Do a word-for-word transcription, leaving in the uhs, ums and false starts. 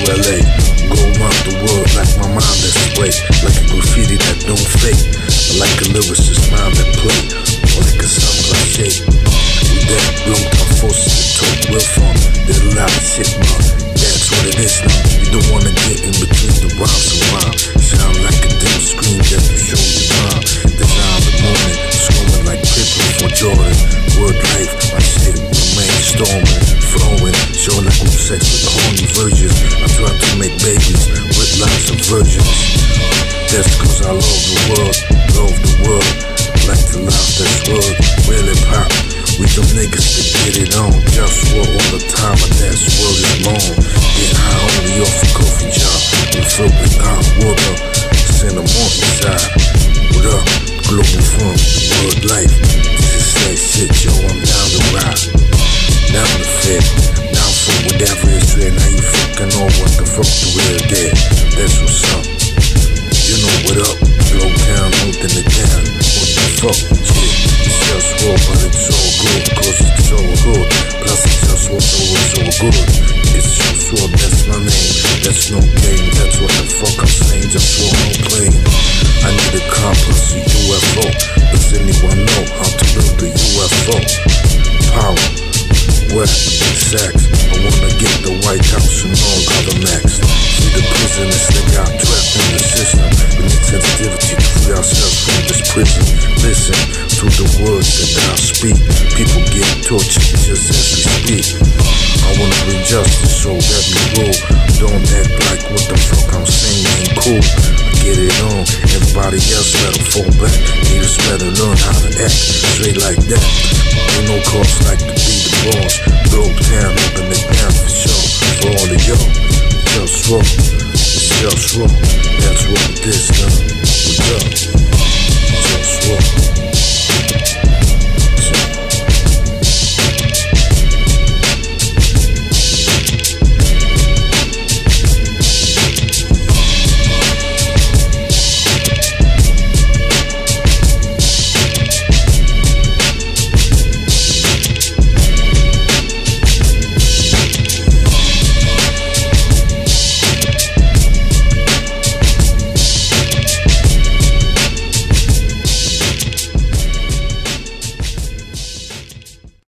L A. Go around the world like my mind that's way. Like a graffiti that don't fade. Or like a lyricist mind that play. Or like a sound cliche. With that Globetown forces to talk real fun. There's a lot of shit, man. That's what it is now. You don't wanna get in between the rhymes and rhyme. Sound like a dim screen that you show your time. Design the moment, screaming like Pippen for Jordan. Word life, my shit remain storming, flowing. Show like group sex with horny virgins. I try to make babies with lots of virgins. That's cause I love the world, love the world. Like to love this world, really pop. We them niggas that get it on. JustWar all the time, and that's world is long. Get high only off a coffee job. We fill with hot water, send them on inside. What up, Globalfirm, word life. This is that shit, yo, I'm down to ride. Down to fit, down for whatever is real. Now you fucking on what the fuck the real dead. That's what's up. You know what up, Globetown, holding it down. What the fuck, shit. It's JustWar, but it's all good, cause it's so good. Plus it's JustWar, so it's so good. It's JustWar, that's my name. That's no game, that's what the fuck I'm saying. JustWar, no plane. I need a car plus a U F O. Does anyone know how to build a U F O? Power, wet, sex. I wanna get the White House and all other next. See the prisoners that got trapped in the system. We need sensitivity to free ourselves from this prison. Listen to the words that I speak. People get tortured just as we speak. I wanna bring justice, so let me roll. Don't act like what the fuck I'm saying ain't cool. I get it on, everybody else better fall back. Haters better learn how to act straight like that. Ain't no cause like to be the boss. Globetown, open it down for sure. For all of y'all, JustWar, it's JustWar. That's what it is,